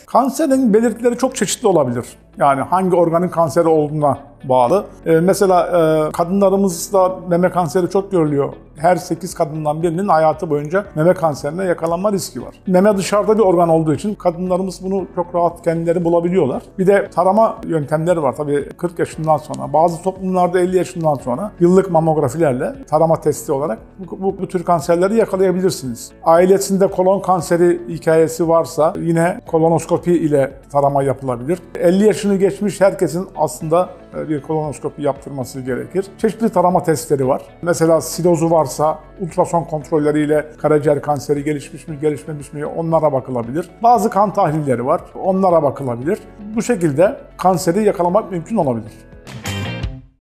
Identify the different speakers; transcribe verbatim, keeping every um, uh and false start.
Speaker 1: Kanserin belirtileri çok çeşitli olabilir. Yani hangi organın kanseri olduğuna bağlı. Ee, mesela e, kadınlarımızda meme kanseri çok görülüyor. Her sekiz kadından birinin hayatı boyunca meme kanserine yakalanma riski var. Meme dışarıda bir organ olduğu için kadınlarımız bunu çok rahat kendileri bulabiliyorlar. Bir de tarama yöntemleri var tabii kırk yaşından sonra. Bazı toplumlarda elli yaşından sonra yıllık mamografilerle tarama testi olarak bu, bu, bu tür kanserleri yakalayabilirsiniz. Ailesinde kolon kanseri hikayesi varsa yine kolonoskopi ile tarama yapılabilir. elli yaşını geçmiş herkesin aslında bir kolonoskopi yaptırması gerekir. Çeşitli tarama testleri var. Mesela sirozu varsa ultrason kontrolleriyle karaciğer kanseri gelişmiş mi, gelişmemiş mi onlara bakılabilir. Bazı kan tahlilleri var, onlara bakılabilir. Bu şekilde kanseri yakalamak mümkün olabilir.